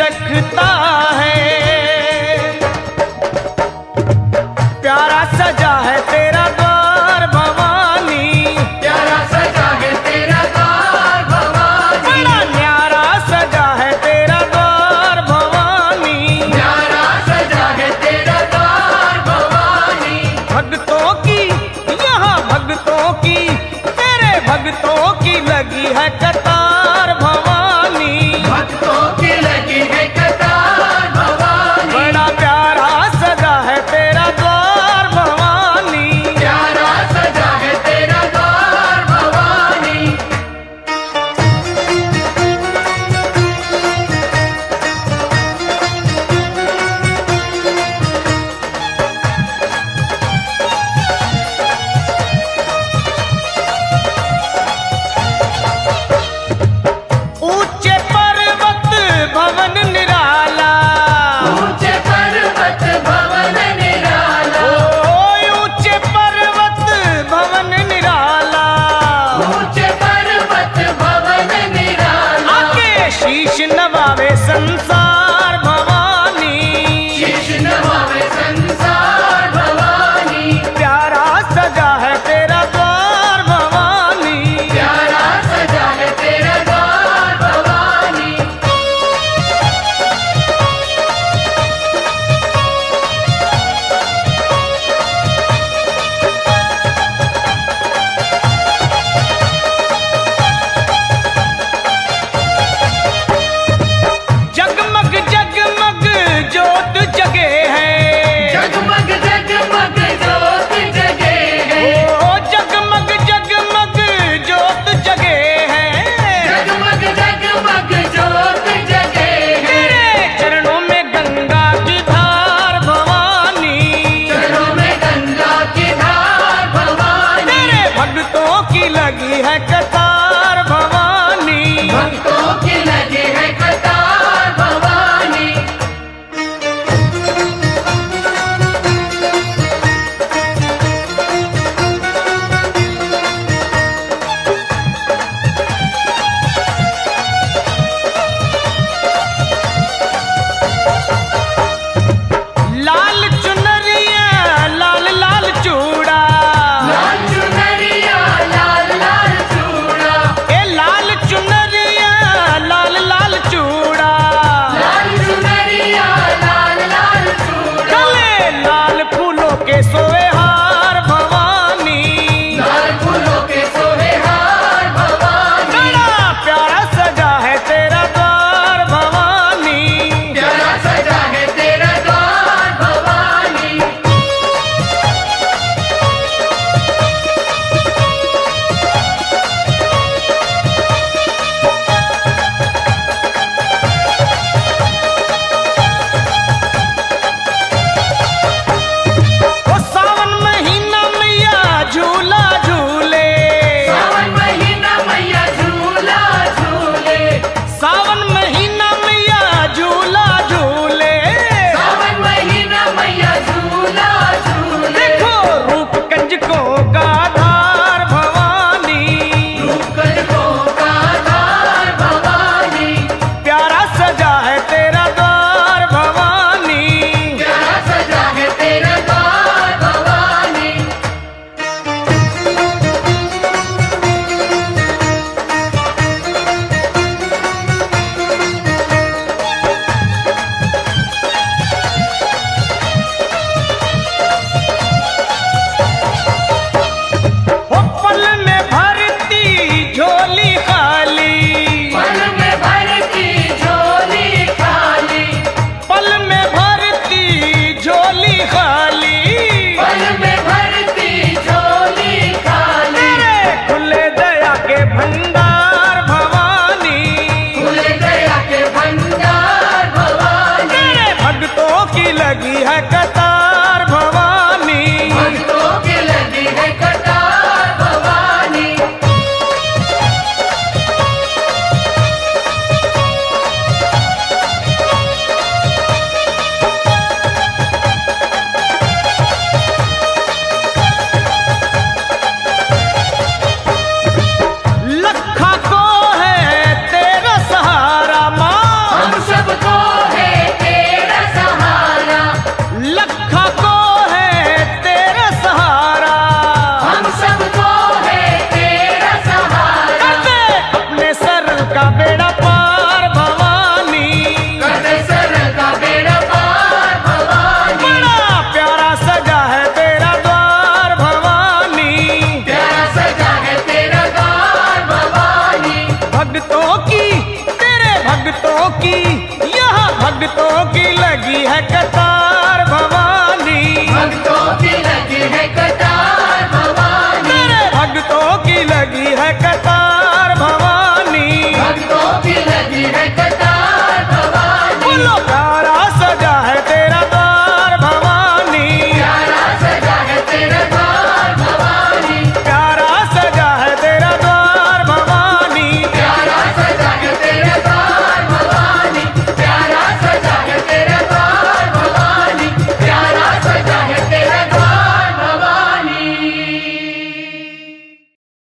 रखता है। प्यारा सजा है तेरा द्वार भवानी, प्यारा सजा है तेरा द्वार भवानी, बड़ा न्यारा सजा है तेरा द्वार भवानी, प्यारा सजा है तेरा द्वार भवानी। भक्तों की यहाँ भक्तों की तेरे भक्तों की लगी है कतार भवानी, भक्तों की लगी है कतार भवानी, बड़ा प्यारा सजा है तेरा द्वार भवानी। प्यारा सजा है तेरा द्वार भवानी। ऊंचे पर्वत भवन निराला, ऊंचे पर्वत भवन निराला, ऊंचे पर्वत भवन निराला, ऊंचे पर्वत भवन निराला, आके शीश नवावे संसार भवानी, शीश नवावे संसार भवानी, प्यारा सजा है तेरा द्वार भवानी। प्यारा सजा है तेरा द्वार भवानी। जगमग जगमग जोत जगे है, जगमग जगमग ज्योत जगे है, ओ जगमग जगमग जोत जगे है, जगमग जगमग ज्योत जगे है, तेरे चरणों में गंगा की धार भवानी, चरणों में गंगा की धार भवानी, तेरे भक्तों की लगी है कतार भवानी। भक्तों की लगी है कतार भवानी। लाल चुनरिया लाल लाल चूड़ा, लाल चुनरिया लाल लाल चूड़ा, ए लाल चुनरिया लाल लाल चूड़ा, लाल चुनरिया लाल लाल चूड़ा, गले लाल फूलों के सोए हार भवानी, लाल फूलों के सोहे हार भवानी, बड़ा प्यारा सजा है तेरा द्वार भवानी। प्यारा सजा है तेरा द्वार भवानी। ओ सावन महीना मैया झूला झूले, सावन महीना मैया झूला झूले, सावन महीना मैया झूला झूले, सावन महीना मैया झूला झूले, देखो रूप कंजकों का धार भवानी, रूपकनकों का धार भवानी, प्यारा सजा है तेरा द्वार भवानी। प्यारा सजा है तेरा द्वार भवानी। ओ पल में भरती झोली खाली, पल में भरती झोली खाली, पल में भरती झोली खाली, पल में भरती झोली खाली, तेरे खुले दया के भंडार भवानी, खुले दया के भंडार भवानी, तेरे भक्तों की लगी है कतार भवानी। भक्तों की लगी है कतार भवानी। लखा को है तेरा सहारा माँ, हम सबको भक्तों की, यहाँ भक्तों की लगी है कतार भवानी। भक्तों की लगी है कतार भवानी। तेरे भक्तों की लगी है कतार